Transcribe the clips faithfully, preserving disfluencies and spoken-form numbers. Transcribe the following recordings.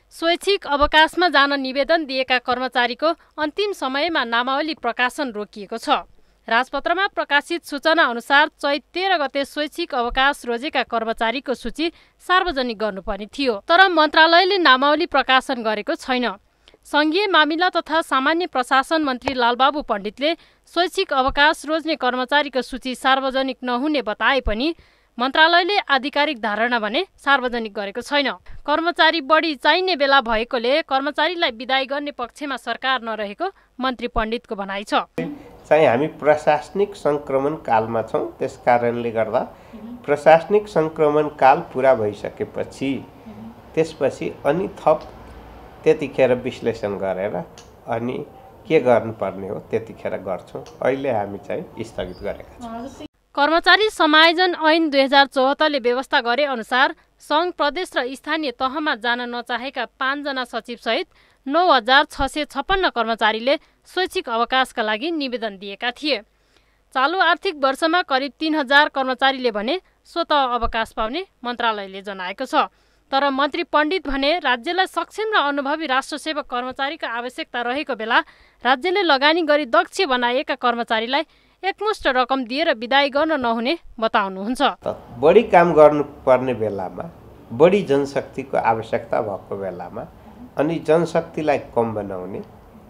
स्वैच्छिक अवकाशमा जान निवेदन दिएका कर्मचारीको अन्तिम समयमा नामावली प्रकाशन रोकिएको छ। राजपत्रमा प्रकाशित सूचना अनुसार चैत तेह्र गते स्वैच्छिक अवकाश रोजेका कर्मचारीको सूची सार्वजनिक गर्नुपर्ने थियो, तर मन्त्रालयले नामावली प्रकाशन गरेको छैन। सङ्घीय मामिला तथा सामान्य प्रशासन मन्त्री लालबाबु पण्डितले स्वैच्छिक अवकाश रोज्ने कर्मचारीको सूची सार्वजनिक नहुने बताए पनि मन्त्रालयले आधिकारिक धारणा भने सार्वजनिक गरेको छैन। कर्मचारी बढी चाहिने बेला भएकोले कर्मचारीलाई बिदाई गर्ने पक्षमा सरकार नरहेको मन्त्री पण्डितको भनाइ छ। चाहिँ हामी प्रशासनिक सङ्क्रमण कालमा छौँ, त्यस कारणले गर्दा प्रशासनिक सङ्क्रमण काल पुरा भइसकेपछि त्यसपछि अनि थप त्यतिखेर विश्लेषण गरेर अनि के गर्नुपर्ने हो त्यतिखेर गर्छौँ। अहिले हामी चाहिँ स्थगित गरेका छौँ। कर्मचारी समायोजन ऐन दुई हजार चौहत्तरले व्यवस्था गरे अनुसार सङ्घ प्रदेश र स्थानीय तहमा जान नचाहेका पाँचजना सचिवसहित नौ हजार छ सय छप्पन्न कर्मचारीले स्वैच्छिक अवकाशका लागि निवेदन दिएका थिए। चालु आर्थिक वर्षमा करिब तीन हजार कर्मचारीले भने स्वत अवकाश पाउने मन्त्रालयले जनाएको छ। तर मन्त्री पण्डित भने राज्यलाई सक्षम र अनुभवी राष्ट्रसेवक कर्मचारीको आवश्यकता रहेको बेला राज्यले लगानी गरी दक्ष बनाएका कर्मचारीलाई एकमुष्ट रकम दिएर बिदाई गर्न नहुने बताउनुहुन्छ। बढी काम गर्नुपर्ने बेलामा, बढी जनशक्तिको आवश्यकता भएको बेलामा अनि जनशक्तिलाई कम बनाउने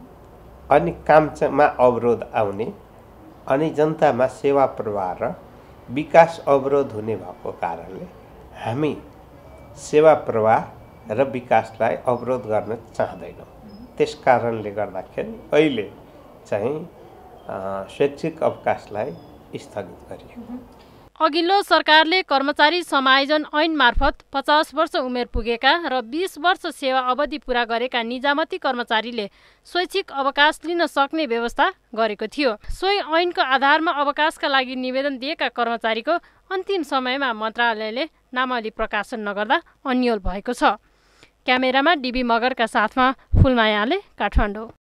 अनि काममा अवरोध आउने अनि जनतामा सेवा प्रवाह र विकास अवरोध हुने भएको कारणले हामी सेवा प्रवाह र विकासलाई अवरोध गर्न चाहदैनौँ। त्यस कारणले गर्दाखेरि अहिले चाहिँ स्वैच्छिक अवकाशलाई स्थगित गरियो। अघिल्लो सरकारले कर्मचारी समायोजन ऐन मार्फत पचास वर्ष उमेर पुगेका र बीस वर्ष सेवा अवधि पूरा गरेका निजामती कर्मचारीले स्वैच्छिक अवकाश लिन सक्ने व्यवस्था गरेको थियो। सोही ऐनको आधारमा अवकाशका लागि निवेदन दिएका कर्मचारीको अन्तिम समयमा मन्त्रालयले नामावली प्रकाशन नगर्दा अन्यल भएको छ। क्यामेरामा डिबी मगरका साथमा फुलमायाले काठमाडौँ।